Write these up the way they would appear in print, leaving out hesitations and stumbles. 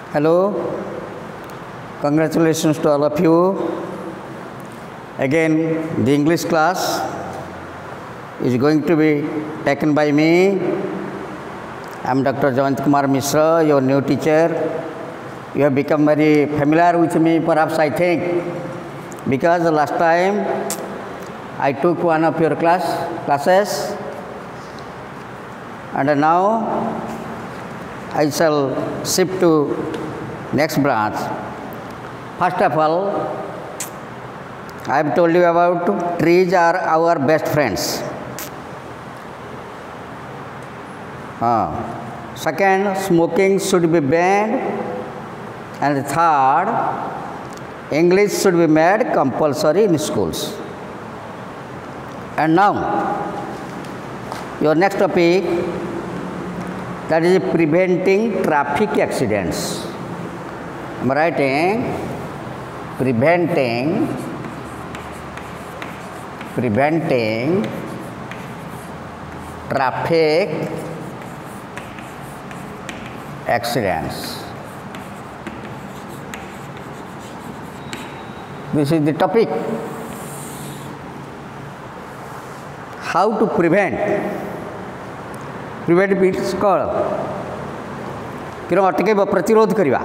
Hello, congratulations to all of you. Again, the English class is going to be taken by me. I am Dr. Jayant Kumar Mishra, your new teacher. You have become very familiar with me, perhaps I think, because the last time I took one of your classes, and now I shall shift to next branch. First of all, I have told you about trees are our best friends. Second, smoking should be banned. And third, English should be made compulsory in schools. And now, your next topic, that is preventing traffic accidents. I am writing preventing traffic accidents. This is the topic. How to prevent means कौन कि अटकेब प्रतिरोध करवा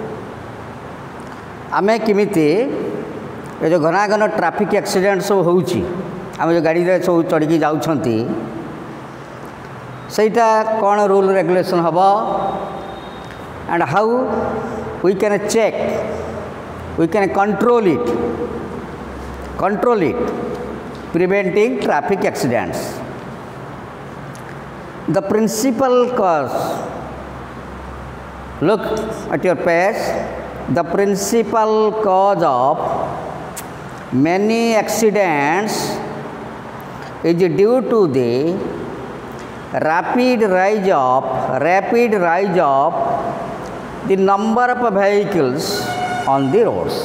आमे किमिति ये जो घना घन ट्रैफिक एक्सीडेंट सब होउची आमे जो गाड़ी रे सब चढ़ी जाउछंती सेटा कौन रूल रेगुलेशन हबो and how we can check we can control it preventing traffic accidents. The principal cause, look at your page, the principal cause of many accidents is due to the rapid rise of the number of vehicles on the roads.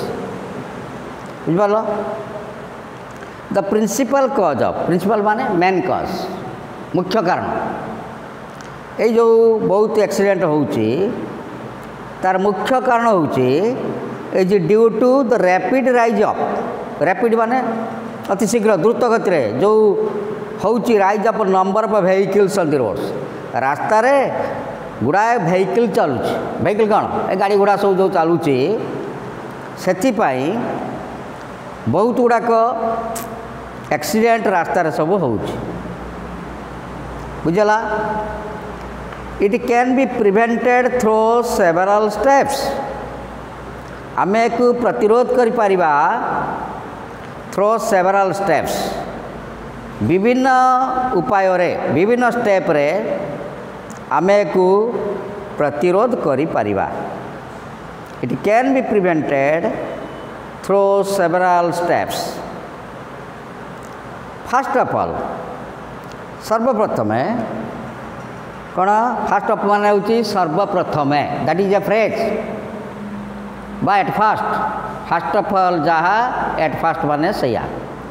The principal cause of, principal माने main cause, मुख्य कारण ये जो बहुत accident होउची तार मुख्य कारण होउची is due to the rapid rise of rapid माने अति शीघ्र द्रुत गति रे जो होउची rise of number of vehicles on the roads रास्ता रे गुड़ाए व्हीकल चलुची व्हीकल कौन ए गाड़ी गुड़ा सब जो चलुची सेथि पाई बहुत गुड़ाक एक्सीडेंट रास्ता रे सब होउची बुझला it can be prevented through several steps आमे को प्रतिरोध करि परिबा थ्रू सेवरल स्टेप्स विभिन्न उपाय रे विभिन्न स्टेप रे आमे को प्रतिरोध करि परिबा it can be prevented through several steps first of all सर्वप्रथम कौन फास्ट ऑफ मान हूँ सर्वप्रथम दैट इज ए फ्रेज बा एट फास्ट ऑफ ऑल जहाँ एट फास्ट माने सैया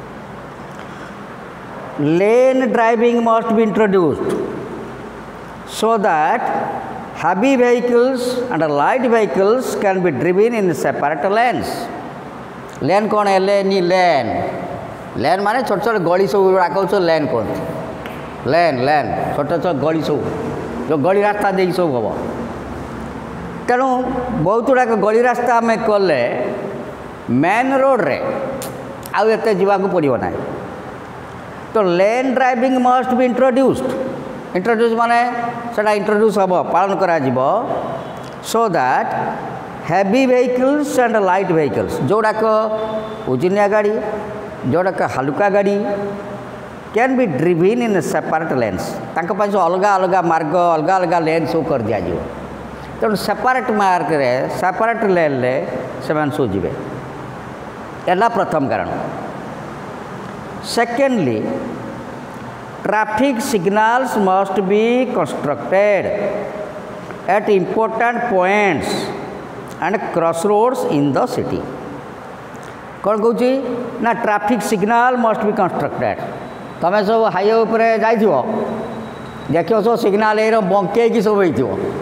lane driving must be introduced so that heavy vehicles and light vehicles can be driven in separate lanes. Lane कौन है लेन माने छोट छोट गली सब राखौ लेन कौन लेन छोट छोट गली सब जो गली रास्ता दे सब हम तेणु बहुत गुड़ाक गली रास्ता आम कले मेन रोड रे आउ एते जीवाक पड़ो ना तो lane driving must be introduce माने सेटा इंट्रोड्यूस हम पालन करा जीवो so that heavy vehicles and light vehicles जोड़ाक ओजनिया गाड़ी जोड़ाक हल्का गाड़ी can be driven in separate lanes तांको अलग अलग मार्ग अलग अलग लेन सब कर दिया जाए तेणु सेपरेट मार्ग रे सेपरेट लेन रे सेमान सब जीवे एला प्रथम कारण secondly traffic signals must be constructed at important points and crossroads in the city कौन कहूँ ना traffic signal must be constructed तमें सब हाईवे उपर जाइथिबो देखियो सब सिग्नल ए बंके सब होइथिबो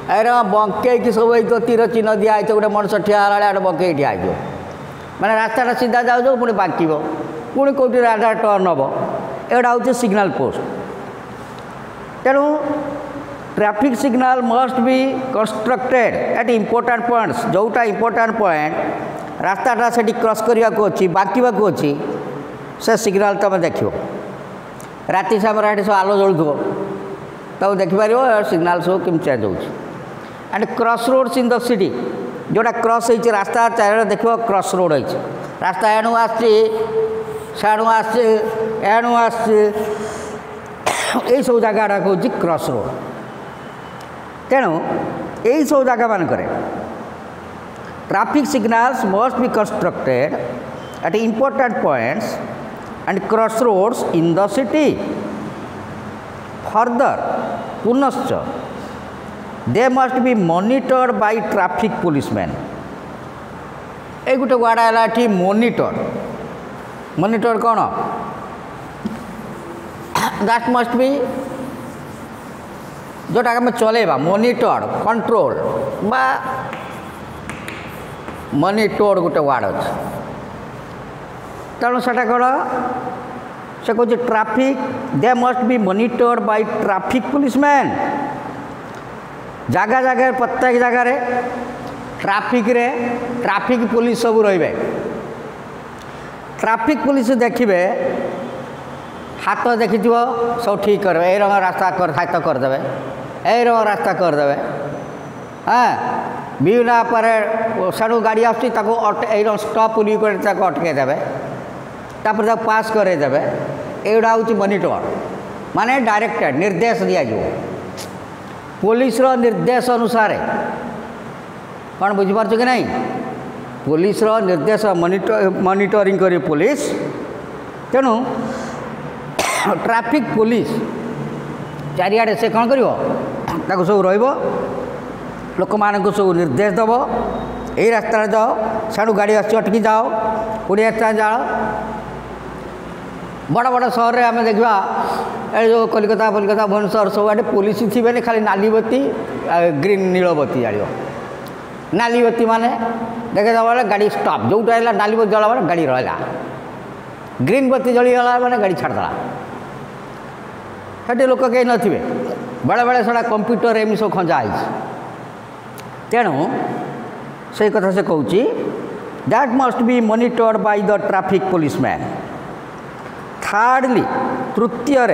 अरे बंकई सब तो तीर चिन्ह दिखाई गोटे मनुष्य ठिया आड़े बंकई ठिया मैंने रास्ता सीधा जाऊ पुणी बांक पुणी कौटी राधा टर्न हम एटा हूँ सिग्नल पोस्ट तेणु traffic signal must be constructed at important points जोटा इम्पोर्टाट पॉइंट रास्ताटा से क्रॉस करने को अच्छी बांकवा अच्छी से सिग्नल तुम देख राति समय सब आलो जलुव तब देखिपार सिग्नल सब कम चेंज हो and cross roads in the city जोटा क्रॉस हो रास्ता चार देख क्रॉस रोड हो रास्ता एणु आणु आणु यही सब जगह हूँ क्रॉस रोड तेणु यही सब जगह मानक traffic signals must be constructed at important points and cross roads in the city further पुनश्च they must be monitored by traffic policeman ये गोटे वार्ड है मॉनिटर मॉनिटर कौन दैट मस्ट बी जोटा आम चलेबा मॉनिटर कंट्रोल बा मॉनिटर गोटे वार्ड अच्छे तेणु से कौन से कह traffic they must be monitored by traffic policeman जगह जगह प्रत्येक जगार ट्रैफिक पुलिस सब रे ट्रैफिक पुलिस देखिए हाथ देखि सब ठीक कर ए रंग रास्ता हाथ करदे ए रंग रास्ता करदे हाँ विभिन्न पर साड़ू गाड़ी आसती स्टॉप अटके देवे तापर पास करदेवे एगुड़ा हूँ मॉनिटर माने डायरेक्टेड निर्देश दिज्व पुलिस निर्देश अनुसार कौन बुझीपार कि नहीं पुलिस निर्देश मॉनिटरिंग करी पुलिस तेणु ट्रैफिक पुलिस चारिआडे से कौन कर सब रोक मान सब निर्देश दब यही रास्ता जाओ साड़ू गाड़ी अटकी जाओ पुणी रास्ता जाओ बड़ बड़ सहर में आम देखा जो कलिकता भुवनेश्वर सब आटे पुलिस थी खाली नाली बत्ती ग्रीन नील बत्ती जाड़ नाली बत्ती माने देखे गाड़ी स्टॉप जोटा है नाली बत्ती जला गाड़ी रहा ग्रीन बत्ती जलीगला मैंने गाड़ी छाड़देला से लोक कहीं नथिबे बेले बेले सारा कंप्यूटर एम सब खंजा तेणु से कथा से कहूँ that must be monitored by the traffic policeman thirdly तृतीय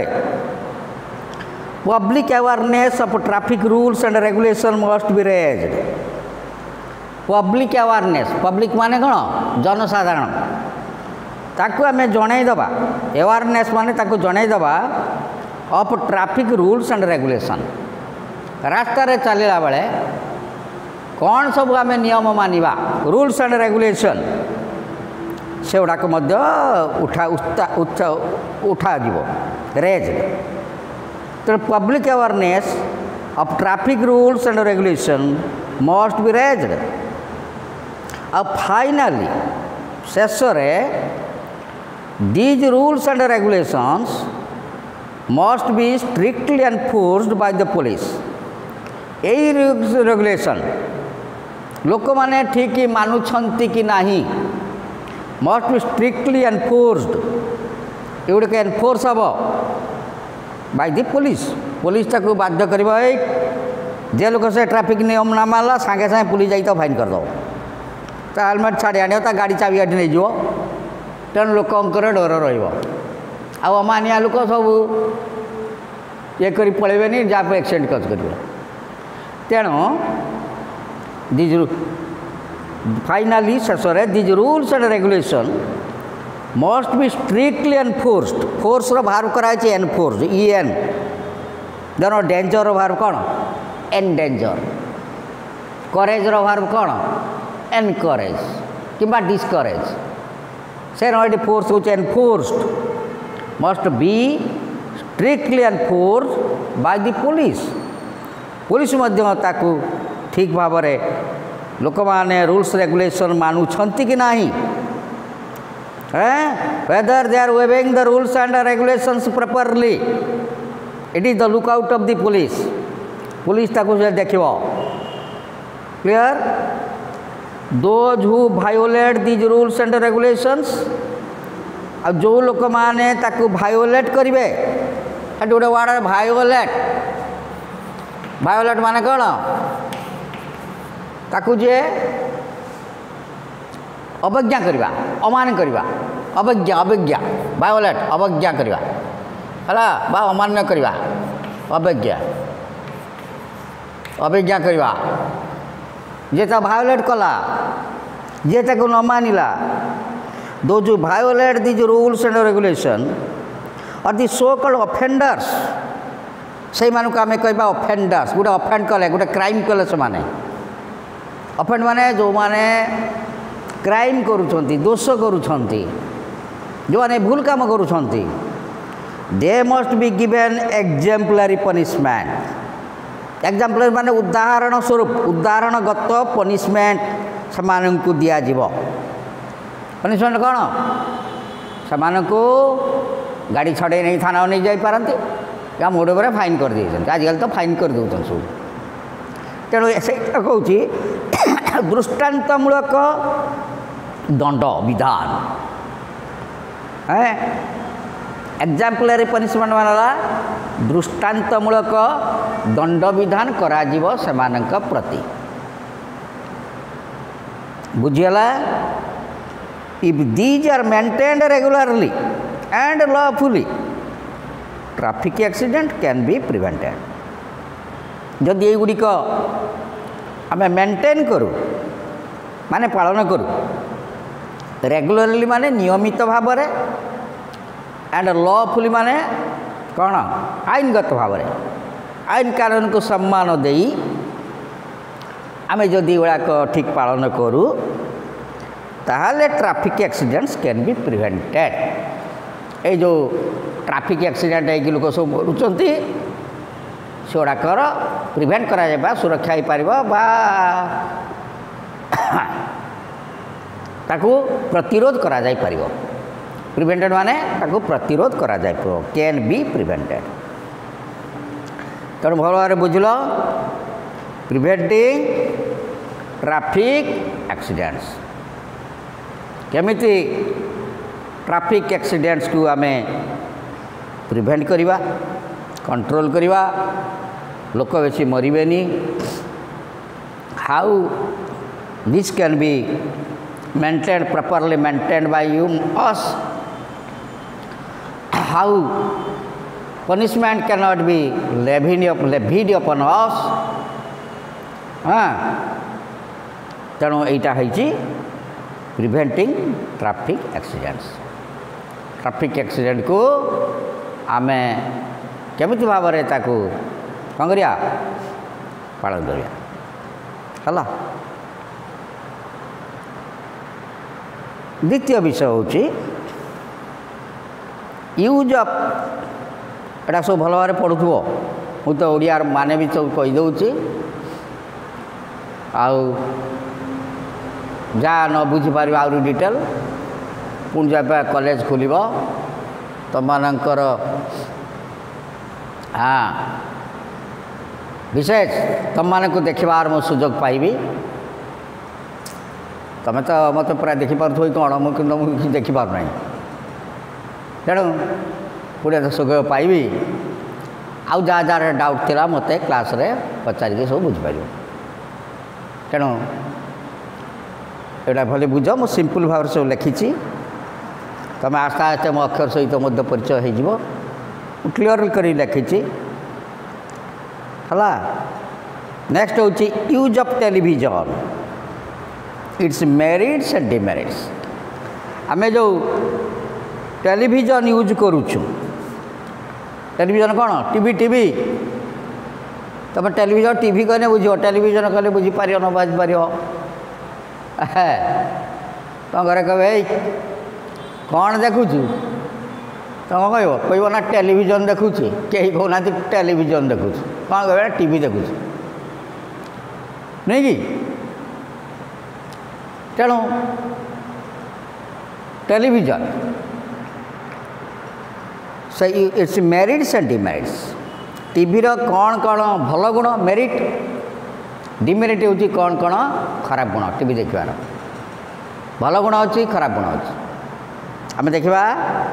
public awareness of traffic rules and regulation must be raised public awareness public माने कौन जनसाधारण ताकू आम जनईदबा अवेयरनेस माने ताकू जनईदबा of traffic rules and regulation रास्ता रे चलला बेले कौन सब आम नियम मानिबा रूल्स एंड रेगुलेशन से गुड़ाक उठा रेज तो public awareness of traffic rules and regulation must be raised अब फाइनली शेष these rules and regulations must be strictly enforced by the police यही रूल्स रेगुलेशन लोक माने ठीक मानुछंती कि नहीं मस्ट बी स्ट्रिक्टली एनफोर्स्ड एगुड़िक एनफोर्स हम बाय द पुलिस पुलिस ताको बाध्य कर जे लोक से ट्रैफिक नियम ना मानला सागे सागे पुलिस जाई तो फाइन करदो ता हेलमेट छाड़ी आने ता गाड़ी चाबी आठी नहीं जीव तेणु लोकंकर डर रमानिया लोक सब ये कर पलैबे जहाँ एक्सीडेंट कज कर तेणु दीज फाइनाली शेष these rules and regulation must be strictly enforced force बाहर कराई एनफोर्स EN देन डेंजर बाहर कौन एनडेंजर करेज बाहर कौन एनकरेज किंबा डिस्करेज से ये फोर्स हूँ enforced must be strictly enforced by the police police ताकू ठीक भाव लोक माने रूल्स रेगुलेशन मानुछंती कि नहीं whether they are obeying the rules and regulations properly it is the lookout of the police police ताकू देखिबो Clear? Those who violate these rules and regulations, और जो लोक माने ताकू भायोलेट करेंगे गोटे वार्ड भायोलेट भायोलेट माने कौन ताकू जे अवज्ञा करवा अमान करवा अवज्ञा अवज्ञा भायोलेट अवज्ञा करवा है बा अमान्य करवा अवज्ञा अवज्ञा करवा जे भायोलेट कला जे ताकू न मानिला those who violate these rules and regulation are the so called offenders से मानक आम कह offenders गोटे offend कले गोटे क्राइम कले से माने offend माने जो माने क्राइम करुछंती दोष करुछंती जो माने भूल काम करुछंती they must be given exemplary punishment exemplary माने उदाहरण स्वरूप उदाहरणगत पनिशमेंट से मानक दिया जीवो पनिशमेंट कौन से गाड़ी छड़े नहीं थाना नहीं जापारती या मोड़ पर फाइन कर देते आजकल तो फाइन कर दौन सब तेणु से कौच दृष्टांतमूलक दंड विधान एग्जाम्पलरी पनिशमेंट मानला दृष्टांतमूलक दंड विधान करा जीवो सेमानक प्रति बुझीगला If these are maintained regularly and lawfully, traffic accident can be prevented. जदि ये गुड़िक आम मेंटेन करूँ माने पालन करूँ रेगुलरली माने नियमित भाव में एंड लॉफुली माने कौन आईनगत भाव में आईन कानून को सम्मान देई आम जदि गुड़ाक ठीक पालन करूँ ताहले traffic accidents can be prevented ये जो ट्रैफिक एक्सीडेंट है लोक सब मरुंच सेगुड़ाकर प्रिवेंट करा सुरक्षा हो पार ताकू प्रतिरोध करा जाई पारिबो प्रिवेंटेड माने ताकू प्रतिरोध करा जाई पारिबो कैन बी प्रिवेंटेड तेणु भल भाव बुझल प्रिवेंटिंग ट्रैफिक एक्सीडेंट्स केमिति ट्रैफिक एक्सीडेंट्स को आम प्रिवेंट करवा कंट्रोल करवा लोक बेसी मरबेनी how this can be maintain properly maintain by you us how punishment can not be levied upon us हाँ तेणु यहाँ है प्रिवेंटिंग ट्रैफिक एक्सीडेंट को आमे केमिति भाव में ताकू कौन करिया पालन करिया हला द्वितीय विषय होची यूज ऑफ एटा सब भल भाव पढ़ुथबो मु तो ओडिया माने भी सब कहि दउची आउ जा न बुझीपार आउरी डिटेल पुणी जब कॉलेज खोल तुम मानकर हाँ विशेष तुम मान को देखबार मो सुजोग पाइबी तुम तो मत पूरा देखिपार कौन मुझे देखिपार ना तेणु पुणे सुजोग पाइबी आउ जहाँ जहाँ डाउट थिला मत क्लास रे पचारिक सब बुझीपार तेणु एटा भले बुझ मु सिंपल भाव सब लिखी तुम आस्ते आस्ते मो अक्षर सहित मध्य परिचय हो क्लीयर कर लिखी है नेक्स्ट हूँ use of television its merits and demerits आम जो टेलीविजन यूज करुचु टेलीविजन कौन टीवी टीवी तुम टेलीविजन टीवी कहने बुझ टेलीविजन कहले बुझीपार न बुझीपार तुम घर कहे कौन देखुचु तुम कह ना टेलीविजन देखुची कहीं कहना टेलीविजन देखुचु कौन कह टीवी देखुचु नहीं कि तेणु टेलीविजन से its merits and demerits TV रो कौन कौन भल गुण मेरिट डिमेरिट होची कौन कौन खराब गुण टीवी देखिबार भल गुण अच्छी खराब गुण अच्छी आम देखा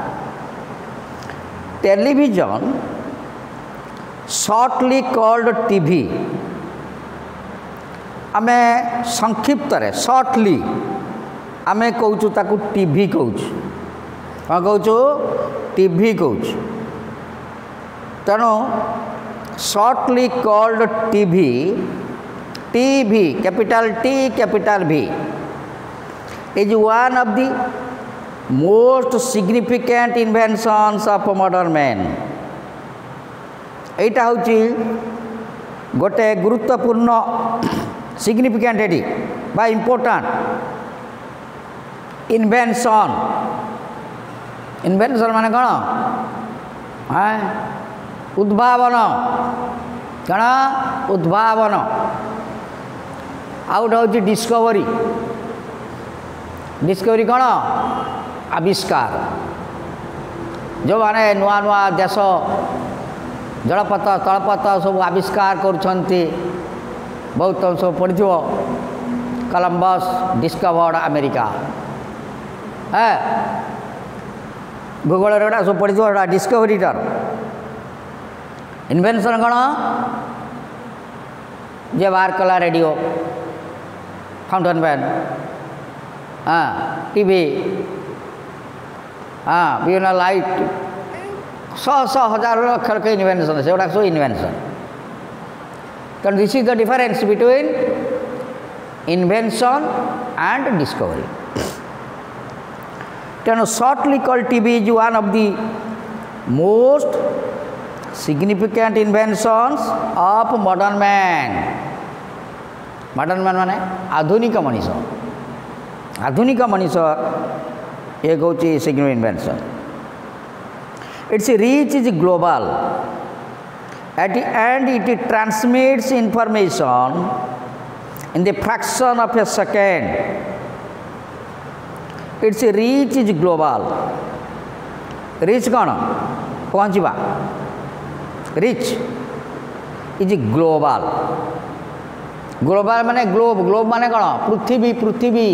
टेलीविजन शॉर्टली कॉल्ड टीवी आम संक्षिप्त शॉर्टली आम कहूँ ताकू टीवी कहूँ कौन कहूँ टीवी कहूँ तेणु shortly called TV TV capital T capital V is one of the most significant inventions of modern man एटा होची गोटे गुरुत्वपूर्ण सिग्निफिकेंट एटी बा इम्पोर्टेंट इन्वेंशन इन्वेंशन माने कौन हाँ उद्भावन कौन उद्भावन आउट हूँ डिस्कवरी डिस्कवरी कौन आविष्कार जो माने नुआ नुआ देश जलपथ तलपथ सब आविष्कार करुँच बहुत सब पढ़ कोलंबस डिस्कवर्ड अमेरिका है भूगोल गोटा सब पढ़ डिस्कवरीटार इन्वेंशन कौन जे बाहर कला रेडियो फाउंटेन पेन हाँ टीवी हाँ विभिन्न लाइट शह हजार लक्ष लक्ष इन्वेंशन से सब इन्वेंशन तो this is the difference between invention and discovery तेणु shortly called TV is one of the most significant inventions of modern man माने आधुनिक मनीष आधुनिक मनीष एक हूँ significant invention its reach is global at the end it transmits information in the fraction of a second its reach is global reach कौन पहुँचवा reach is global global माने ग्लोब ग्लोब माने कौन पृथ्वी पृथ्वी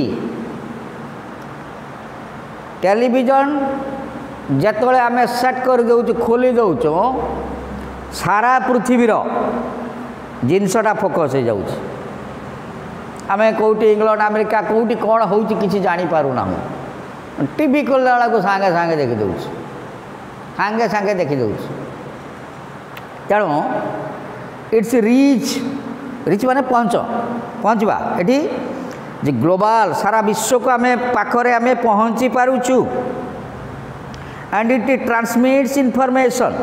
टेलीविजन जिते आम सेट कर दे खोली दौचु सारा पृथ्वीर जिनसटा फोकस हो जाऊँ आम कौटी इंग्लैंड अमेरिका कौटी कौन हो जानीपारूना टीवी खोलने बेला सांगे सांगे देखी सांगे सांगे देखी तेणु इट्स रिच रिच माने पहुँचवा ये जे ग्लोबल सारा विश्व को आम पाखरे आम पहुँची पारुचु and it transmits information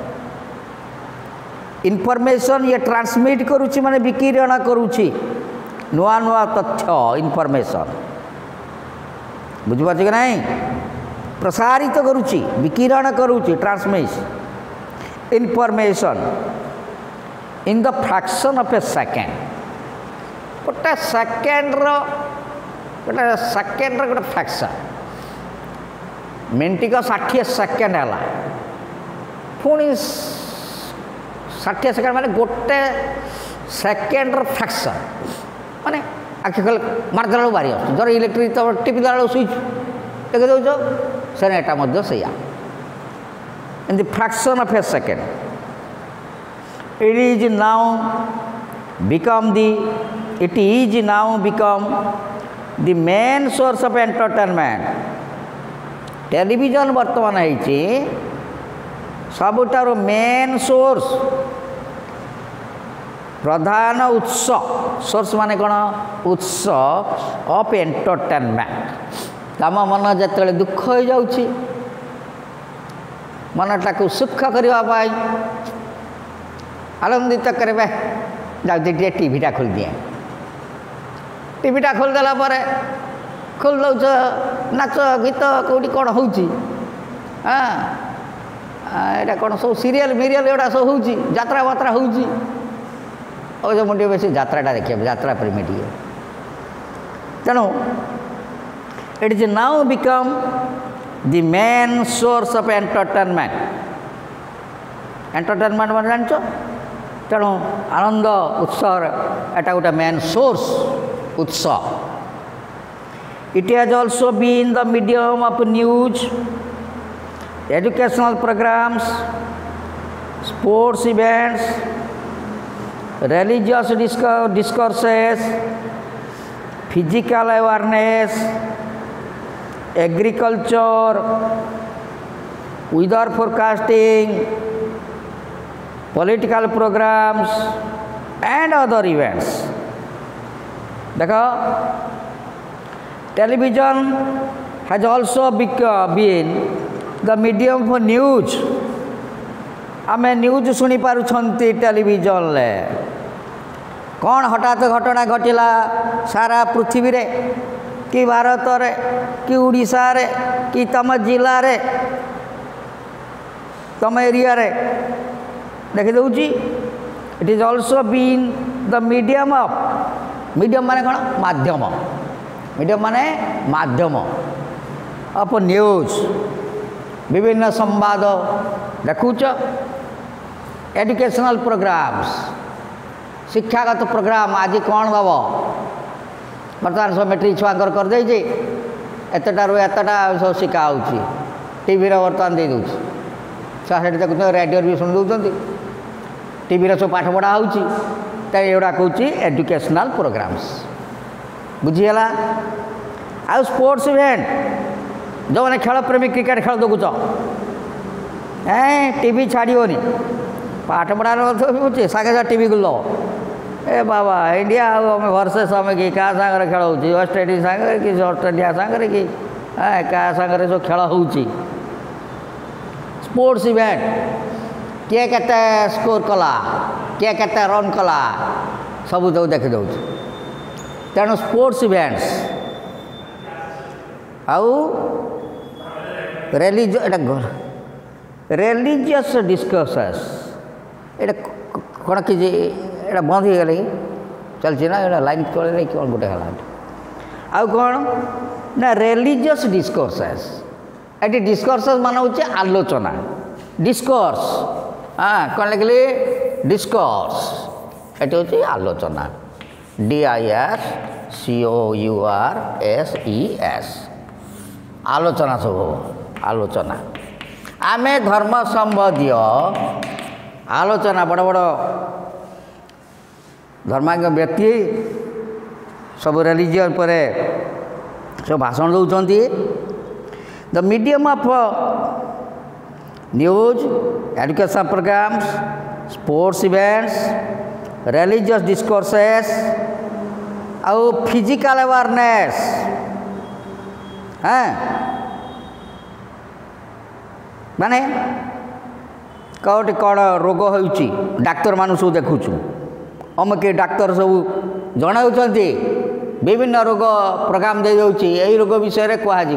information ये ट्रांसमिट करुच्ची माने विकिरण करुच्ची नुआ नुआ तथ्य इनफॉरमेशन बुझिपारुछ कि नहीं प्रसारित करुच्ची विकिरण करुच्ची transmit information in the fraction of a second गोटे सेकेंड्र गोटे फ्रैक्शन मिनटिक 60 सेकेंड है पुणी 60 सेकेंड माने गोटे सेकेंड्र फ्रैक्शन माने आखि खोल मारदेला बाहरी आस जर इलेक्ट्रिक तो टीपी देला स्विच टेक दौच से एटा से in the fraction of a second it is now become the main source of entertainment television वर्तमान है सबुठार मेन सोर्स प्रधान उत्स सोर्स माने कौन उत्स ऑफ एंटरटेनमेंट तम मन जिते दुख हो जाऊँ मनटा को सुख करने आनंदित करें जाऊँ टीवीटा खोल दिए टीवीटा खोलदेला खोल दौच नाच गीत कौटी कौन हो यहाँ कौन सब सीरियल मिरियल एगुड़ा सब हो जात्रा बात्रा हो मुझे बेस जात्राटा देखिए जात्रा प्रेमी टे तेणु it is now become the main source of entertainment entertainment मैं जान तेणु आनंद उत्सव एटा गोटे मेन सोर्स उत्सव. It has also been the medium of news, educational programs, sports events, religious discourses, physical awareness, agriculture, weather forecasting, political programs and other events. देखो, television has also been the medium for news. आमे news शुणी पारुछंती television ले कौन हठात घटना घटिला सारा पृथ्वी रे कि भारत रे कि उड़ीसा रे कि तम जिला रे तम एरिया रे देखि दउची. It is also been the medium of medium माने कौन माध्यम मीडियम माने माध्यम ऑफ न्यूज विभिन्न संवाद देखुच एजुकेशनल प्रोग्राम्स शिक्षागत प्रोग्राम आज कौन दब बर्तमान सब मेट्रिक छुआर कर दे एतटारू एतटा सब शिखा हो टीवी बर्तमान दे दूँ छुआ से देखुं रेडियो भी शुणी दौरान टीवी सब पाठ पढ़ा होगा कौच एजुकेशनल प्रोग्राम्स बुझीगला. आ स्पोर्ट्स इवेंट जो मैंने खेल प्रेमी क्रिकेट खेल देखुच टीवी छाड़ोनी पाठ पढ़ार सागे सागे टीवी गुल ए बाबा इंडिया आम वर्सेस आम कि क्या सागर खेल हो वेस्ट इंडीज सागर कि ऑस्ट्रेलिया सागर कि क्या सागर सब खेल हो स्पोर्ट्स इवेंट किए केते स्कोर कला किए केते रन कला सबू तो देखी दौ. तेणु स्पोर्ट्स इवेंट्स आउ रिलीजियस डिस्कसेस ये कौन कि बंद हो गले चलती ना लाइन चल कौन गोटे आउ कौन ना रिलीजियस डिस्कोर्सेस ये डिस्कोर्सेस मान हूँ आलोचना डिस्कोर्स हाँ कौन लिखली डिस्कोर्स ये हूँ आलोचना DISCOURSES आलोचना सब आलोचना आमे धर्म संबंधी आलोचना बड़ बड़ धर्माज्ञ व्यक्ति सब रिलीजियन पर सब भाषण दौरान. The medium of news education programmes sports events religious discourses आउ फिजिकल अवेयरनेस हाँ माने कौटी कौन रोग हो डाक्तर मान सब देखुचु अमके डाक्तर सब जनाऊँच विभिन्न रोग प्रोग्राम दे दौची यही रोग विषय कह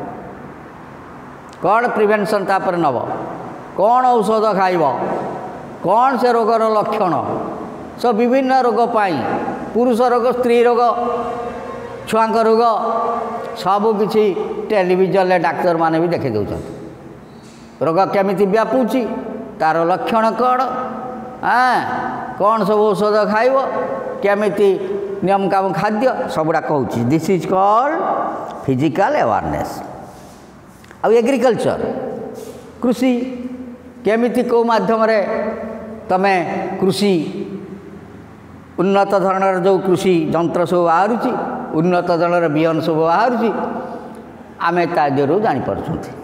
कौन प्रिवेंशन तापर नब कौन औषध खाइब कौन से रोगर लक्षण सब विभिन्न रोग पाई पुरुष रोग स्त्री रोग छुआ रोग सबू किसी टेलीविजन डाक्तर माने भी देखी दौरान रोग केमिति व्यापुची तार लक्षण कौन हाँ कौन सब औषध खाइब केमिति नियम काम खाद्य सबुड़ा कहूँ. This is called physical awareness. आ एग्रीकल्चर कृषि केमिति को माध्यम रे तमे कृषि उन्नत धरणर जो कृषि यंत्र सब बाहर उन्नत धरणर बिहन सब बाहर आम तादियों जापर.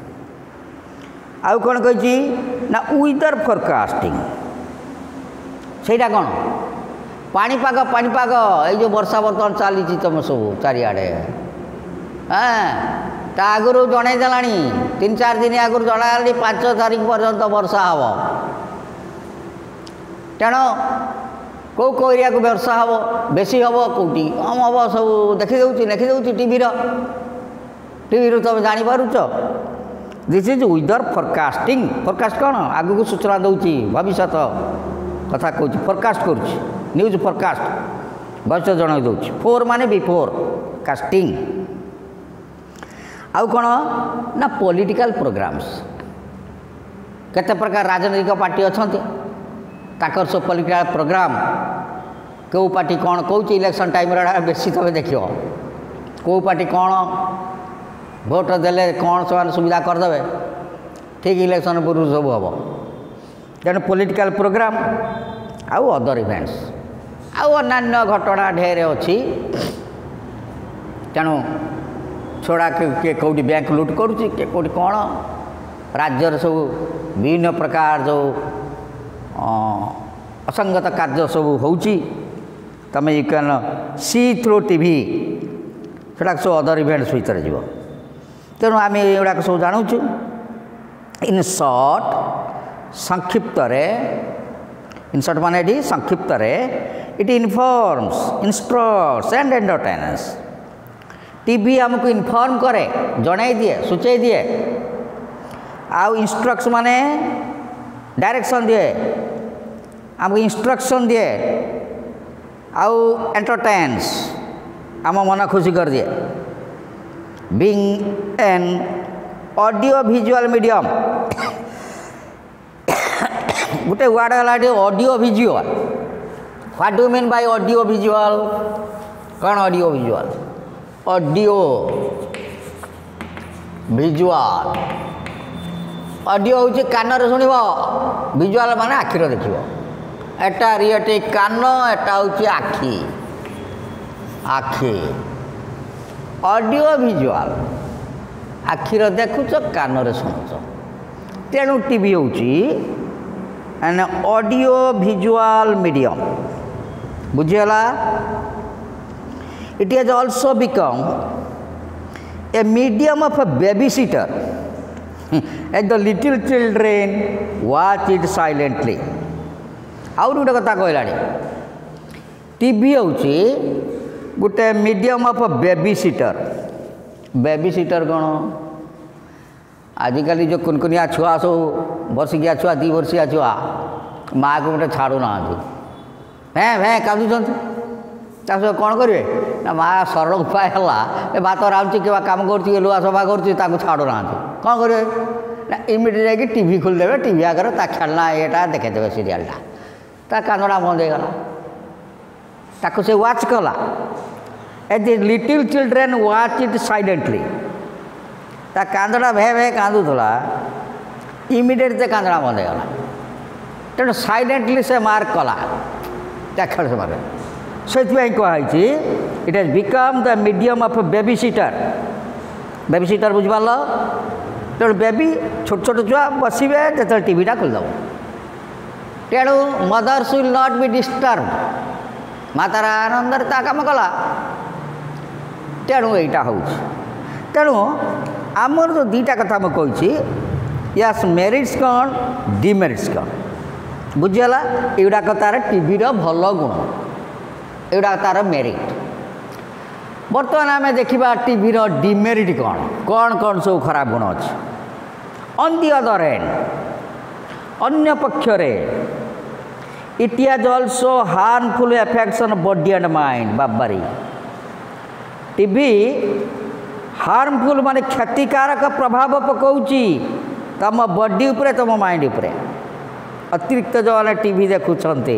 आउ कौन कही ना वेदर फोरकास्टिंग सेटा कौन पाणीपाग पाणीपाग ये जो वर्षा बर्तमान चली तुम सब चारिआडे हाँ ता आगु जन देला 3-4 दिन आगु जना 5 तारीख पर्यंत वर्षा हम तेणु कौ एरिया को वर्षा हम बेसी हम कौटी कम हम सब देखी दूँ टीवी तुम जापारुच. This is weather forecasting forecast कौन आगु को सूचना दूची भविष्य कथा कहूँ फोरकास्ट करुँच न्यूज फोरकास्ट भविष्य जन दूँ फोर माने बिफोर कास्टिंग. आउ कौन ना पॉलिटिकल प्रोग्राम्स केते प्रकार राजनीतिक पार्टी अच्छा ताकर सब पॉलिटिकल प्रोग्राम कौ पार्टी कौन कौच इलेक्शन टाइम बेसी तुम देख कौ पार्टी कौन भोट देले कौन से सुविधा करदे ठीक इलेक्शन पूर्व सब हम तेणु पॉलिटिकल प्रोग्राम आउ अदर इवेंट्स आउ अन्य घटना ढेर अच्छी तेणु छोड़ा किए कौटी बैंक लुट करुच्ची किए कौटी कौन राज्यर सब विभिन्न प्रकार जो असंगत कार्य सब होची तमें you can see through TV सेटा सब अदर इवेंट्स भीतर जीव तेणु आम एगुड़ाक सब जानूँ इन सर्ट संक्षिप्त इन सर्ट मान ये संक्षिप्त it informs instructs and entertains TV हमको इनफॉर्म करे जड़ाई दिए सूचे दिए आउ इंस्ट्रक्ट्स माने डायरेक्शन दिए हमको इंस्ट्रक्शन दिए आउ एंटरटेन्स आम मन खुशी कर दिए being an audio visual medium गोटे वर्ड है audio visual what do mean by audio visual कौन audio visual audio visual audio हूँ कान शुणव विजुअल माने आखिर देख एटा रियटे कान एटा हूँ आखि आखि ऑडियो विजुअल आखिर देखुच कान शुणुच तेणु टीवी हूँ एन ऑडियो विजुअल मीडियम बुझीगला it has also become a medium of baby sitter as the little children watch it silently आउ गोटे कथा कहला टीवी हूँ गोटे मीडियम ऑफ बेबी सीटर कौन आजिकल जो कुनकुनिया छुआ सब वर्षिकिया छुआ 2 वर्षिया छुआ माँ को गोटे छाड़ू ना भैं भैं कादुंट कौन करेंगे ना माँ सरल उपाय है भात राँची कि कम कर लुआ सफा कर छाड़ू ना कौन करेंगे ना इमिडिएट जाकि टीवी खोलदेवे टीवी आगे ता खेलना ये देखेदेवे सीरियलटा ता कांदड़ा बंद होगा ताको से वाच कला as a little children watch it silently ता कांदड़ा भे भे कांदुला इमिडिएट से कांदड़ा बंद होगा तेणु साइलेंटली से मार्क कला खेल समय से कही it has become the medium of baby sitter बुझिपार तेणु बेबी छोट छोट छुआ बसवे जो टीवीटा खोलदेव तेणु mothers will not be disturb माँ तार आनंद कम कला तेणु यहाँ हूँ तेणु आमर जो 2टा कथा मुझे कही यस मेरिट्स कौन डिमेरिट्स कौन बुझीगला एगुड़ाक तार टीवीर भल गुण एगुड़ा तार मेरिट बर्तमान आम देखा टीवीर डिमेरिट कौन कौन कौन सब खराब गुण अच्छे ऑन दी अदर हैंड अन्य पक्षरे it has also harmful effects on body and mind बाबारी टीवी हार्मफुल माने क्षतिकारक प्रभाव पकाउची तम बॉडी उपरे तम माइंड उपरे अतिरिक्त जो मैंने टीवी देखुंटे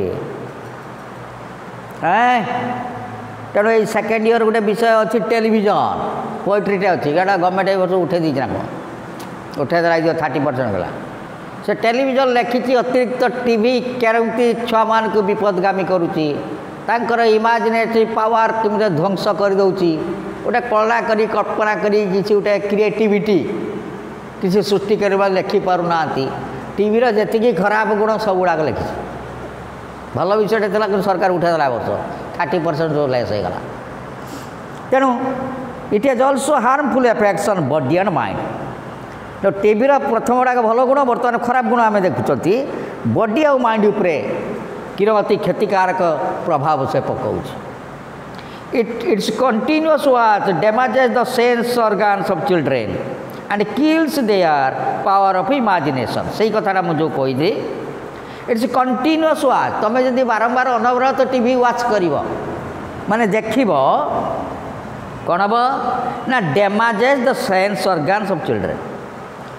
तेणु ये 2nd ईयर गोटे विषय अच्छी टेलीविजन पोएट्रीटे अच्छी गटा गवर्नमेंट ये वर्ष उठे दी उठे देला 30% गला से टेलीविजन लिखी अतिरिक्त टीवी केमती छुआ मान को विपदगामी करुच्ची तांकर इमेजिनेटिव पावर केमी ध्वंस कर दौची गोटे कला करी कल्पना करी किसी गोटे क्रिएटिविटी किसी सृष्टि करवा लिखि पारुना टीवीर जी खराब गुण सब गुड़ाक लिखी भल विषय कि सरकार उठेदेला वर्ष 30% जो लेस होगा तेणु it has also harmful effects on body and mind तो टीवीर प्रथम गुड़ाक भल गुण बर्तमान खराब गुण आम देखुं बॉडी आ माइंड उपरे किरमती क्षतिकारक प्रभाव से पकाउछ its continuous watch damages the sense organs of children and kills their power of imagination से कथा मुझे कही इट्स कंटिन्यूअस वाच तुम जब बारंबार अनवरत टीवी वाच कर माने देख कौन हम ना damages the sense organs of children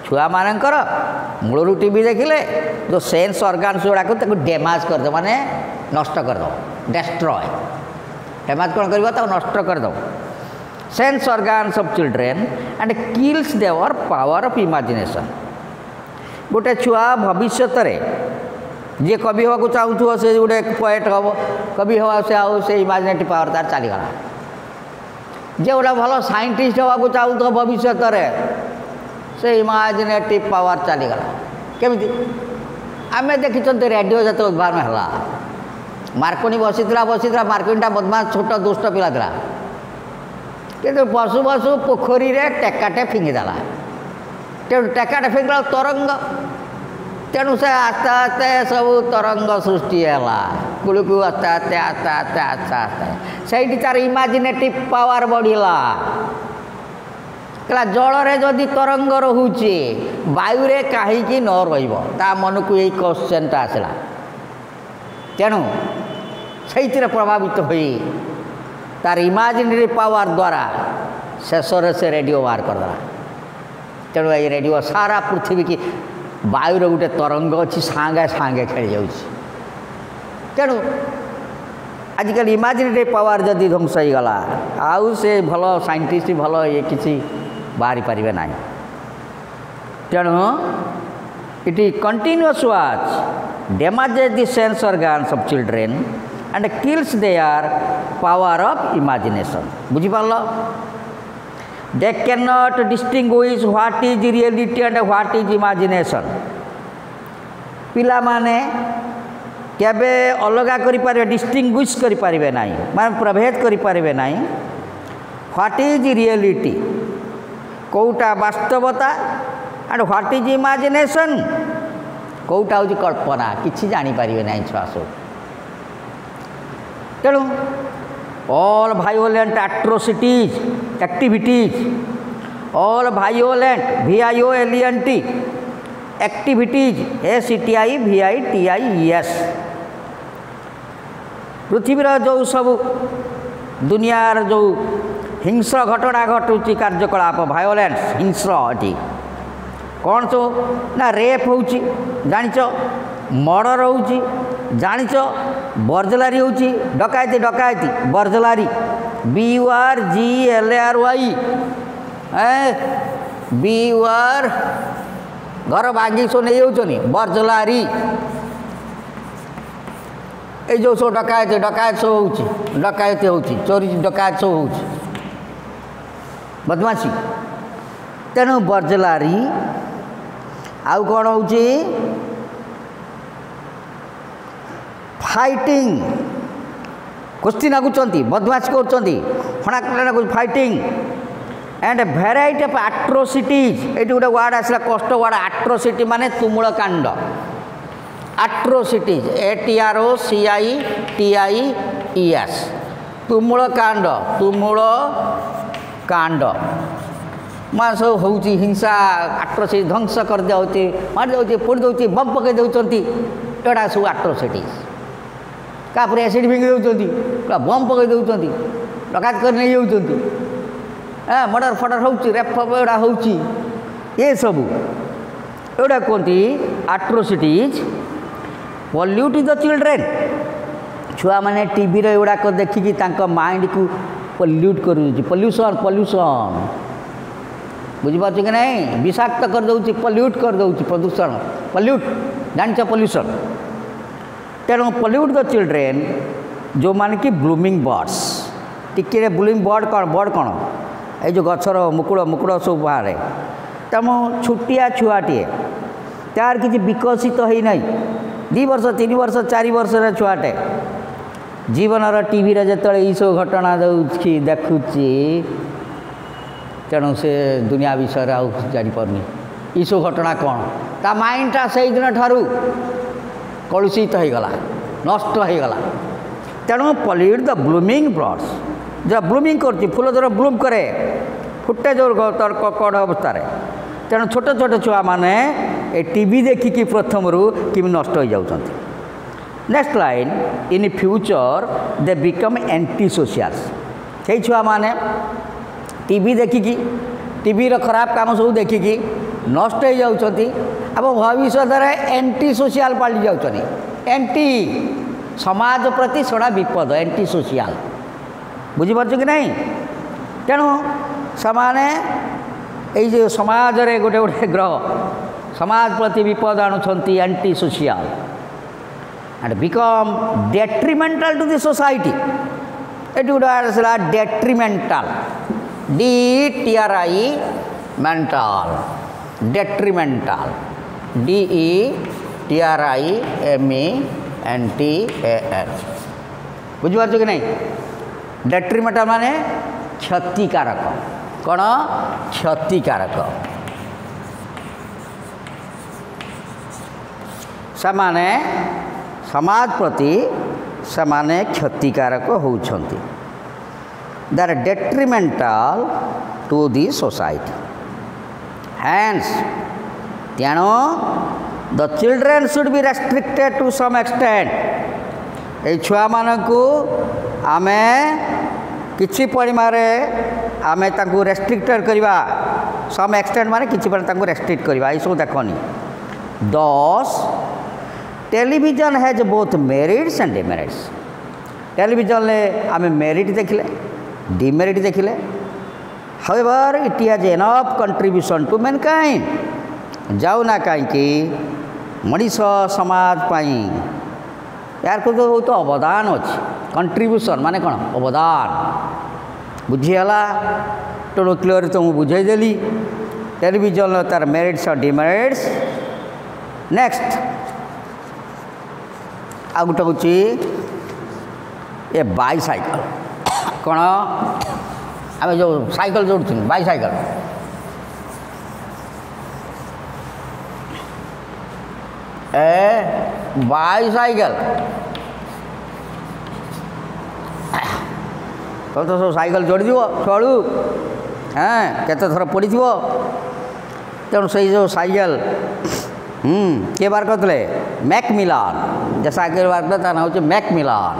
छुआ मानकर मूलरू टीवी देखिले जो सेन्स ऑर्गन्स गुड़ाक डैमेज करदे माने नष्ट करदो डेस्ट्रॉय डैमेज कौन कर नष्ट करदो sense organs of children and kills their power of imagination. गोटे छुआ भविष्य जी कवि हवा चाहूँ से गोटे पोएट हम कवि हवा से आउ से इमेजिनेटिव पावर तार चलीगला जे गोटे भल साइंटिस्ट हवा चाहूँ भविष्य से इमेजिनेटिव पावर चलीगला केमी आम देखी रेडियो जो उद्भावन है मार्कोनी बसी मार्कोनीटा बदमाश छोट दुष्ट पिला था कि बसु बसु पोखरी रे टेकाटे फिंगिदेला तेणु टेकाटे फिंगला तरंग तेणु से आस्ते आस्ते सब तरंग सृष्टि है कुलू आस्ते आस्ते आस्ते आस्ते आस्ते आस्ते से तार इमेजिनेटिव पावर बढ़ला कहला जल रे जदि तरंग रोचे वायु रे कहीं न रा मन को यही क्वेश्चनटा आसला तेणु से प्रभावित हुई तार इमेजिनेटिव पावर द्वारा शेष से रेडियो बाहर करदेला तेणु ये रेडियो सारा पृथ्वी की वायुर गोटे तरंग अच्छी सांगे सांगे खेली जाऊँ तेणु आजिकल इमेजिनेटिव पावर जदि ध्वंस हो गला आउ से भल साइंटिस्ट भल ये किसी बाहरी पारे ना तेणु it is continuous watch damages the sense organs of children and kills their power of imagination बुझीपार they can not distinguish what is reality and what is imagination पिला माने केबे अलगा करि पारे डिस्टिंग्विश करि पारिबे नाही माने प्रभेद करि पारिबे नाही व्हाट इज रियलिटी कोटा वास्तवता एंड व्हाट इज इमेजिनेशन कोटा होची कल्पना किछि जानि पारिबे नाही छुआ सब तेणु all violent atrocities activities all violent VIOLENT activities ACTIVITIES पृथ्वीर जो सब दुनियार जो हिंस्र घटना घटुची कार्यकलाप वायोलेंस हिंस्र ये कौन सब ना रेप होची जानिच मर्डर होची जानिच बर्जलारी होची डकायती डकायती बर्जलारी BURGLARY BUR घर भांगी सो नहीं होचनी बर्जलारी ए जो सो डकायती डकायत सो होची डकायती होची चोरी डकायत सो होची बदमाशी तेणु बर्जलारी आउ कौन होची फाइटिंग कुश्ती नागुचंती बदमाश करचंती हणाकला fighting and variety of atrocities ये गोटे वार्ड आसला कष्ट वार्ड एट्रोसिटी माने तुमुल कांड एट्रोसिटीज ATROCITIES तुमुल कांड मां सब हूँ हिंसा एट्रोसिटी ध्वंस कर दिया मार दे पोड़ दे बम पकई दौरान एटा सब एट्रोसिटीज क्या एसिड फिंगी दौरान बम पकई दौरान डकायत कर नहीं जाऊँगी मर्डर फर्डर होची रेप एड़ा होची ये सब एड़ा कहती एट्रोसिटीज पॉल्यूट द चिल्ड्रेन छुआ मैंने टीवी एगुड़ाक देखिकी माइंड को पॉल्यूट कर पॉल्यूशन पॉल्यूशन बुझीपार कि नहीं विषाक्त कर दौची पॉल्यूट कर दौची प्रदूषण पॉल्यूट जान पॉल्यूशन तेणु पॉल्यूट द चिल्ड्रेन जो मान कि ब्लूमिंग बर्ड्स टिके ब्लूमिंग बर्ड कौन ये जो गचर मुकुड़ मुकुड़ सब बाहर तेणु छुटिया छुआटे तार किसी विकसित हो ना 2 वर्ष 3 वर्ष 4 वर्ष छुआटे जीवन टीवी जो ये सब घटना देखुची तेणु से दुनिया विषय आउ जापारनी ये सब घटना कौन ता माइंडटा से दिन ठारू कलुषित हो गला नष्ट हो गला तेणु पॉल्यूट द ब्लूमिंग बर्ड्स जो ब्लूमिंग करती फूल जो ब्लूम करे फुटे जो कड़ अवस्था तेणु छोट छोट छुआ मैंने टीवी देखिकी प्रथम रू कि नष्ट हो जाती। Next line in future they become anti socials कई छुआ मैंने टीवी देखिकी टीवी खराब काम सब देखिकी नष्ट हो जाउछथि अब भविष्य रे एंटी सोशल पलि जाउछथि एंटी समाज प्रति सड़ा विपद एंटी सोशल बुझी पारछ कि नहीं तेणु समाने এই যে সমাজরে গোটে গোটে গ্রহ समाज प्रति विपद आणुछंती anti social and become detrimental to the society एटी गोटे आसला डेट्रिमेंटल DETRI मेंटल डेट्रिमेंटल DETRIMENTAL बुझिपार कि नहीं डेट्रिमेंटल माने क्षतिकारक कौन क्षतिकारक समाने समाज प्रति समाने क्षतिकारक होउछंती they are detrimental to the society hence तेणु the children should be restricted to some extent ए छुआ मानकू आमे किछि परिमारे आमे तांकू रेस्ट्रिक्टेड करवा सम एक्सटेंट माने किछि पर तांकू रेस्ट्रिक्ट करवा ई सब देखनी 10 television has both merits and demerits television ले आमे मेरिट देखले डिमेरिट देखले however it has enough contribution to mankind जाऊ ना कहीं मनीष समाज पाई यार को तो अवदान अच्छे कंट्रीब्यूशन माने कौन अवदान बुझीगला तेणु क्लियर तो मुझे बुझेदेली टेलीविजन तार मेरिट्स और डिमेरिट्स नेक्स्ट आ गोटे हूँ ए बाइसाइकल कौन आम जो साइकल जोड़ुन बाइसाइकल ए बाइसाइकल तो सब साइकल जोड़ी छुआलू हाँ केते थर पड़ी तेणु से जो साइकल किए बार करते मैकमिलान जो साइकल बार करते ना हूँ मैकमिलान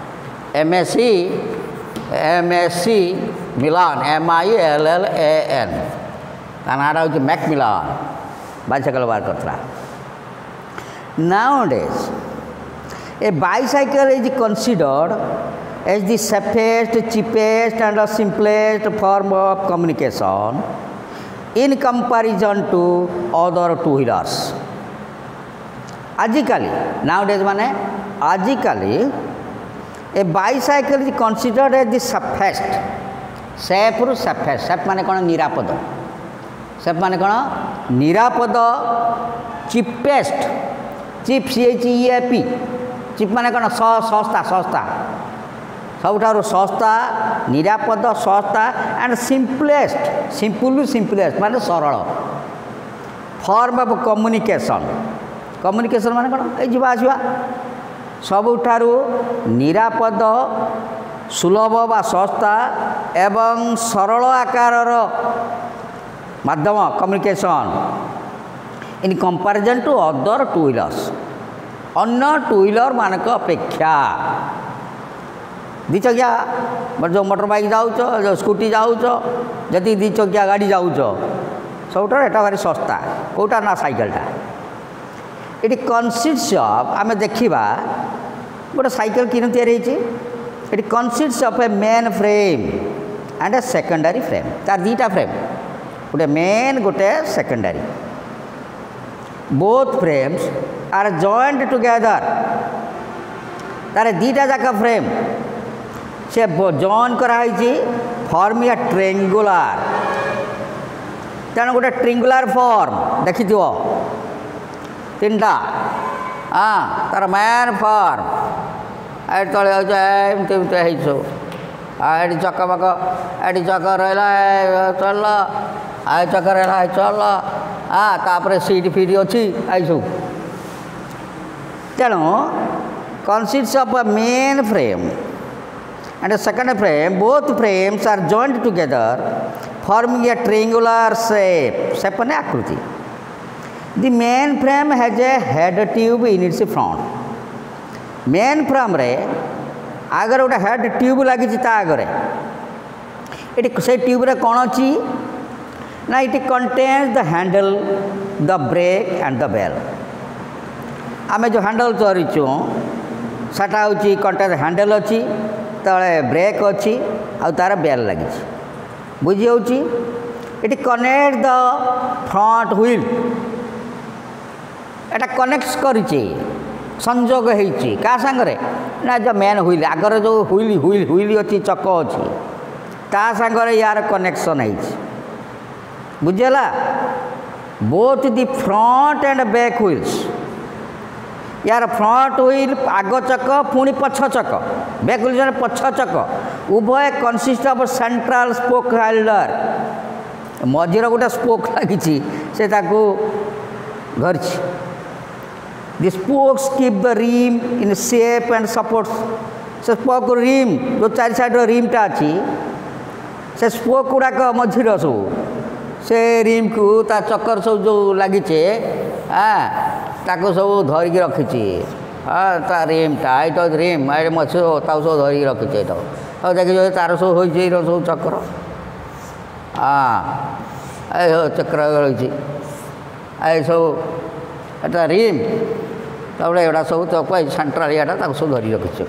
MSc मिलान MILLAN नाटा हूँ मैकमिलान बाइसाइकल बार करता Nowadays, a bicycle is considered as the safest, cheapest and the simplest form of communication in comparison to other two-wheelers. Agically, nowadays माने agically, a bicycle is considered as the safest, safe ru safest, safe माने कौन निरापद, safe माने कौन निरापद, cheapest cheap CHEAP cheap माने कौन सस्ता सस्ता सबुठारु सस्ता निरापद सस्ता एंड सिंपलेस्ट सिंपलेस्ट माने सरल फॉर्म ऑफ कम्युनिकेशन कम्युनिकेशन माने कौन ए जीवा आसवा सबुठारु निरापद सुलभ बा सस्ता एवं सरल आकारर माध्यम communication in comparison to other two wheelers अन्य टू व्हीलर मानक अपेक्षा दी चकिया जो मोटर बाइक जाऊच जो स्कूटी जाऊच जदि दी चकिया गाड़ी जाऊच सबुठार एटा भारी सस्ता कोटा ना साइकेलटा ये कनसिस्ट ऑफ आम देखा गोटे साइकेल कि ये consist of a main frame and a secondary frame तार दीटा फ्रेम गोटे मेन गोटे secondary both frames are joined together तारे दीटा जाक फ्रेम से जॉइन कराई फॉर्म या ट्रेंगुलर तेणु गोटे ट्रेंगुलर फॉर्म देखि तीन टा हाँ तार मेन फॉर्म ए तले एमती चक पक ये चक रहा चल आई चक रहा चल हाँ तापर सीट फीट अच्छी आई सब तेणु consists of a main frame and a second frame. Both frames are joined together forming a triangular shape ने आकृति. The main frame has a head tube in its front. Main frame रे आगर गोटे head tube लगी ता आगे ये से tube रे कौन अच्छी ना it contains the handle the brake and the bell आम जो हैंडल चरीचु सेटा हूँ कंटेन्स हैंडल अच्छी तले ब्रेक अच्छी आ तार बेल लगी बुझी होची it connect the front wheel एटा कनेक्ट करिछि संजोग होइछि का संगरे ना जो मेन व्हील आगर जो व्हील व्हील व्हील अच्छी चक अच्छी ता संगरे यार कनेक्शन होइछि बुझेला both the front and back wheels यार फ्रंट व्हील आग चक पुणी पछ चक बैक व्हील पछ चक उभय consist of central spoke holder मझीर गोटे स्पोक लगी से धरी the spokes keep the rim in shape and supports से स्पोक रिम जो चार साइड रिमटा अच्छी से स्पोक गुड़ाक मझीर सब से रिम को ता चक्कर सब जो लगी ताको सब धरिकी रखी हाँ ता रिमटा एट रिम ए मछली सब धरिकी रखी तो देखिए तार सब हो सब चक्र हाँ चक्र रही सब एटा रिम तबले एटा सब चक सेंट्राल याटा सब धरिकी रखी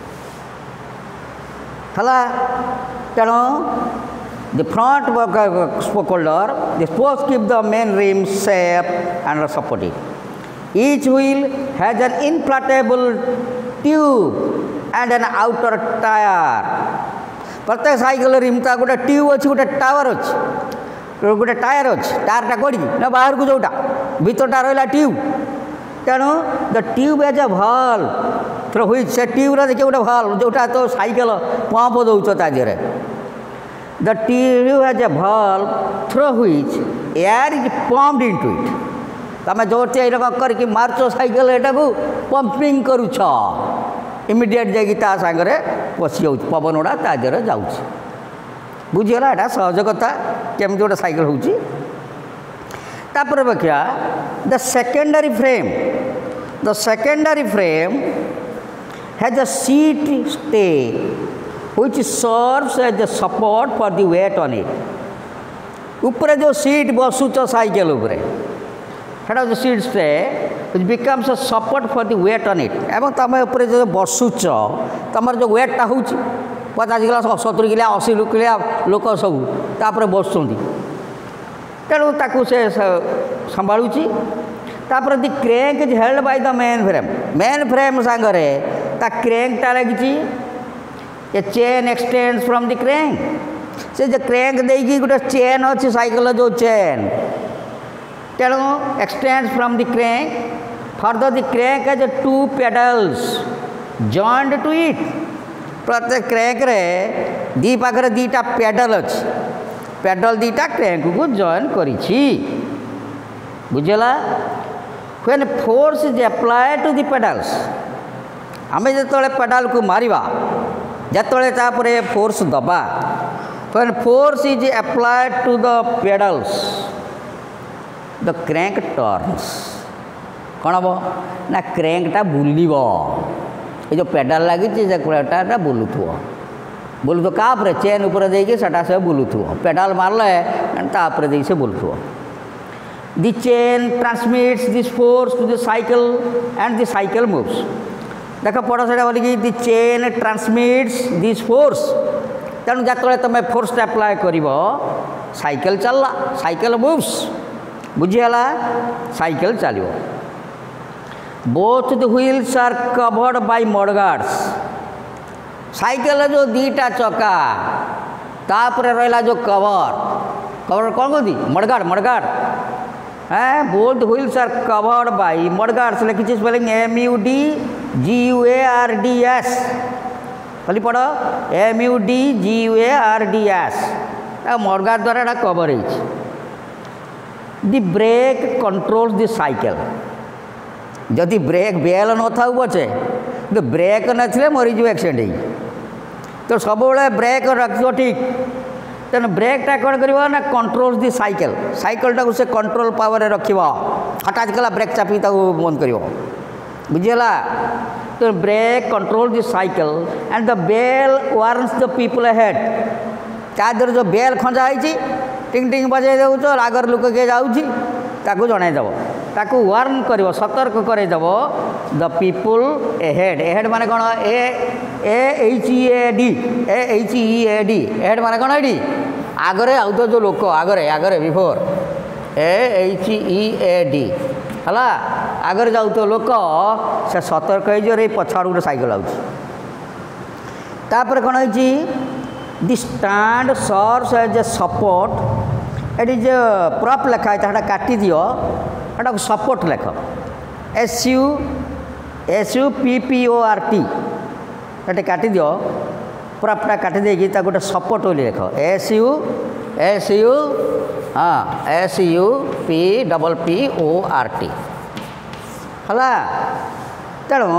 है तेणु the front spoke holder the spokes keep the main rim shape and support it. Each wheel has an inflatable tube and an outer tire. प्रत्येक साइकिल रिम ता गोटे ट्यूब अच्छी गोटे टावर अच्छी गोटे टायर अच्छी टायरटा कड़ी ना बाहर को जोटा भीतरटा रहा ट्यूब तेणु the tube as a valve throw हुई से ट्यूब देखिए गोटे भल जोटा तो साइकिल पंप दौच ता देहरे the tube as a valve through which air is pumped into it तुम जो करके मार्च साइकिल एटा को पंपिंग करुछ इमिडिएट जाकि ता सागरे पशि जाऊँ पवन गुड़ा ता देहरे जाऊँ बुझीगला एटा सहज कथा केमती गोटे साइकिल होउची तापर देखिया the secondary frame has a seat stay which serves as a support for the weight on it ऊपर जो सीट बसुच साइकिल उपरे सेटा जो seat stay which becomes a support for the weight on it एवं तुम ऊपर जो बसुच तुम जो वेटटा हो 50 किलो 70 किलो 80 किलो लोक सब तापर बसुँच तेणु ताकू से संभालुची तापर the crank is held by the main frame सांगरे ता क्रैंकटा लगी a chain extends from the crank से जो क्रैंक देगी गोटे चेन अच्छी साइकिल जो चेन तेणु extends from the crank further the crank has 2 pedals joined to it प्रत्येक क्रैंक रे दी पाखरे दीटा पेडल अच्छी पेडल दीटा क्रैंक को जॉइन करिछि बुझला when force is applied to the pedals आमे जेतले पेडल को मारिबा जेतले तापरे फोर्स दबा when force is applied to the pedals the crank turns कौन हम ना क्रैंकटा बुलिबो ये जो पेडल लगी से क्रैंकटा बुलुथो कापरे चेन ऊपर देके सेटा से बुलुथो पेडल मारले तापरे देके से बुलुथो the chain transmits this force to the cycle and the cycle moves देख पढ़ से बोलिकी the chain transmits this force तेणु जो तुम फोर्स अप्लाई कर साइकिल चलला साइकिल मूव्स बुझीगला साइकिल चलो both the wheels are covered by mudguards cycle जो दीटा चक्का तापर रहा जो कवर कवर कौन कहती mudguard both wheels are covered by mudguards लिखी स्पेलिंग MUDGUARDS खाली पढ़ MUDGUARDS मडगार्ड द्वारा कवर है the brake controls the cycle जदि ब्रेक बेल न था पचे तो ब्रेक नथिले मरीज एक्सीडेंट तो सब ब्रेक रखो ठीक तेना ब्रेकटा कौन कर कंट्रोल्स दि साइकिल साइकिलटा को से कंट्रोल पावर रख हठात कला ब्रेक चापी बंद कर बुझीगला तो brake control the cycle and the bell warns the people ahead क्या जो बेल खंजा है टिंग टिंग बजे देउछ आगर लोक के जाउची ताकू जनईदेव ताकू वार्न कर सतर्क करदेव द पीपुल एहेड माने कौन एHEAD एहेड माने कौन ये आगरे आउ तो जो लोक आगरे आगरे बिफोर एHEAD है आगरे जाऊ तो लोक से सतर्क हो पछाड़ गोटे सैकल आपर कौन है the stand serves as a support ये जो प्रॉप लिखा है काटी दियो एटा सपोर्ट लेख SUPPORT ये काटी दियो प्रॉपटा काटी देगी गोटे सपोर्ट बोली लेख SUPPORT है तेणु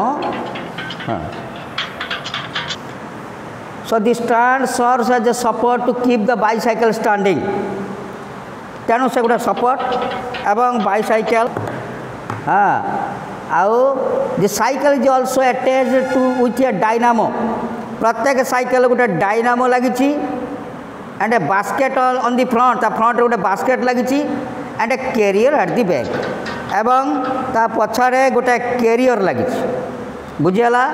So the stand serves as a support to keep the bicycle standing. तेणु से गोटे सपोर्ट एवं बाइसाइकेल हाँ आउ the cycle is also attached to with a dynamo प्रत्येक साइकेल गोटे डायनामो लगी and a basket on the front front गोटे बास्केट लगी and a carrier at the back एवं ता पछाड़े गोटे कैरियर लगी बुझीगला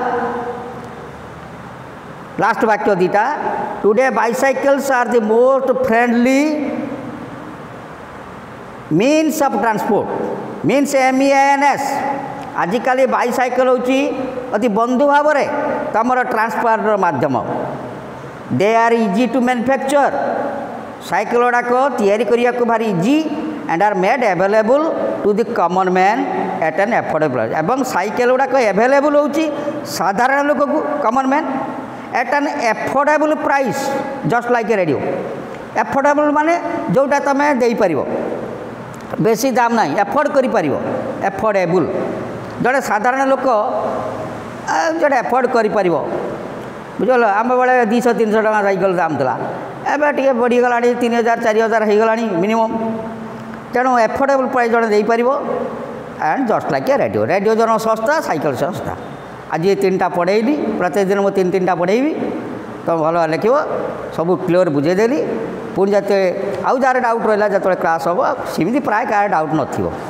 लास्ट वाक्य दीटा today bicycles are the most friendly means of transport means MEINS आजिकल बाइसाइकल होची अति बंधु भाव में तमर ट्रांसपोर्टर माध्यम they are easy to manufacture cycle गुड़ाक तैयारी करने को भारी easy and are made available to the common man at an affordable एवं साइकेल गुड़ाक अवेलेबल होची साधारण लोक को common man at an affordable price just like a radio affordable माने जोटा तुम दे पार बेसी दाम ना एफोर्ड कर एफोर्डेबल जोड़े साधारण लोक जो एफोर्ड कर बुझल आम बेले 200-300 टका साइकेल दाम था एवं टे बढ़ीगला 3000-4000 हो गला मिनिमम तेणु एफोर्डेबल प्राइस जो दे पार and just like a radio radio जो सस्ता साइकेल सस्ता आज ये 3टा पढ़ेली प्रत्येक दिन मुझे 3-3टा पढ़ेबी तुम भल लिख सब क्लीयर बुझेदेली पुणी जाते आउ जार डाउट रहा जो क्लास हम सेमती प्राय क्या डाउट न